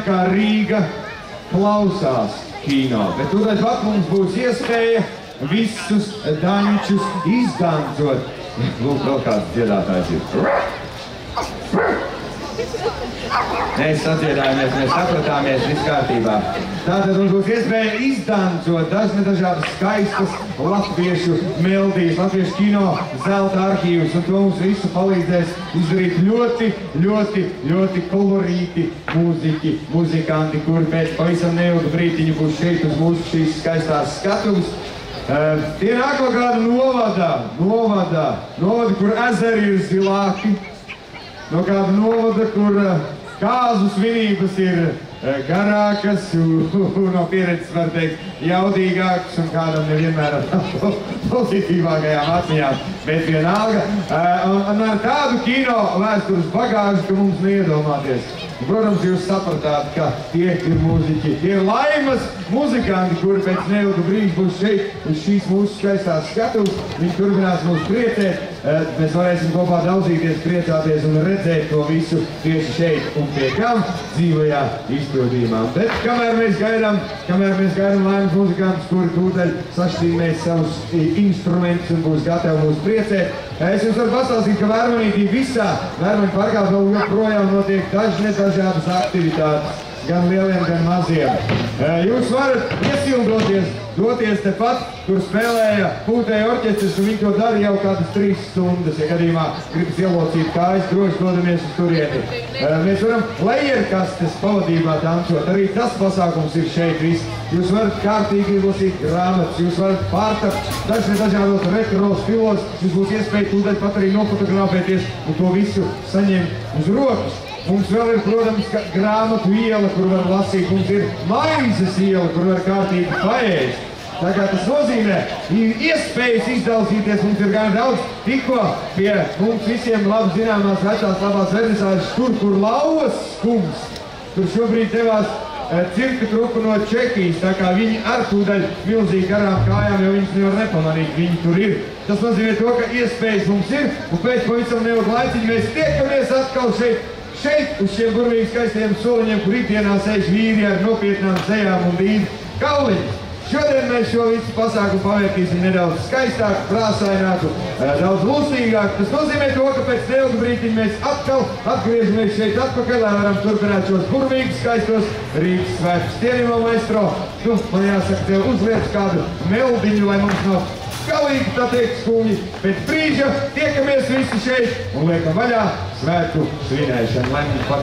kā Rīga klausās kino. Bet tūdaļ pat mums būs iespēja visus daņķus izdancot. Lūk, vēl kāds dziedātājs ir. Mēs sadziedājāmies, mēs sapratāmies, viss kārtībā. Tātad mums būs iespēja izdancot dažādas skaistas latviešu melodijas, latviešu kino zelta arhīvus, un to mums visu palīdzēs izdarīt ļoti kolorīti mūziķi, muzikanti, kuri pēc pavisam neilga brītiņa būs šeit uz mūsu šīs skaistās skatuves. Tie nāk no kāda novada, kur ezeri ir zilāki, no kāda novada, kur kāzu svinības ir garākas, no pieredzes var teikt jaudīgākas un kādam nevienmēr ar pozitīvākajām atmiņām, bet vienalga. Un ar tādu kino vēstures bagāžu, ka mums neiedomāties. Protams, jūs sapratāt, ka tie ir mūziķi, tie ir Laimas muzikanti, kuri pēc neilga brīža būs šeit uz šīs mūsu skaistās skatuves. Viņi turpinās mūs priecēt, mēs varēsim kopā daudzīties, priecāties un redzēt to visu tieši šeit un pie kam dzīvajā izpildījumā. Bet kamēr mēs gaidām Laimas muzikantus, kuri tūdaļ sašķīmēs savus instrumentus un būs gatavi mūs priecēt, es jums varu pastāstīt, ka Vērmanītī visā Vērmaņu parkā vēl joprojām notiek dažādas aktivitātes, gan lieliem, gan maziem. Jūs varat iesildoties, doties tepat, kur spēlēja pūtēja orķestris, un viņi to dara jau kādas 3 stundas. Ja gadījumā gribas ielocīt kājas, droši dodamies uz turieni. Mēs varam lejerkastes pavadībā dancot, arī tas pasākums ir šeit viss. Jūs varat kārtīgi ielasīt grāmatas, jūs varat pārtapt dažādos retro stilos, jūs būs iespēja tūdaļ pat arī nofotografēties un to visu saņemt uz rokas. Mums vēl ir, protams, grāmatu iela, kur var lasīt, mums ir maizes iela, kur var kārtīgi paēst. Tā kā tas nozīmē, iespējas izdalsīties mums ir gan daudz, tikko pie mums visiem labi zināmās vecās labās vernisāžas, kur Lauvas kungs, tur šobrīd devās cirka trupa no Čehijas, tā kā viņi ar tūdaļ milzīgi garām kājām, jo viņus nevar nepamanīt, viņi tur ir. Tas nozīmē to, ka iespējas mums ir, un pēc pavisam neilga laiciņa mēs tiekamies atkal šeit uz šiem burvīgi skaistiem soliņiem, kur ikdienā sēž vīri ar nopietnām sejām un līdzi kauliņus. Šodien mēs šo visu pasākumu pavērtīsim nedaudz skaistāku, krāsaināku, daudz lustīgāku. Tas nozīmē to, ka pēc neilga brītiņa mēs atkal atgriežamies šeit atpakaļ, lai varam turpināt šos burvīgi skaistos Rīgas svētkus. Cienījamo maestro, man jāsaka, tev uzliec kādu meldiņu, lai mums nav galīgi, tā teikt, skumji. Pēc brīža tiekamies visi šeit un liekam vaļā svētku svinēšanu.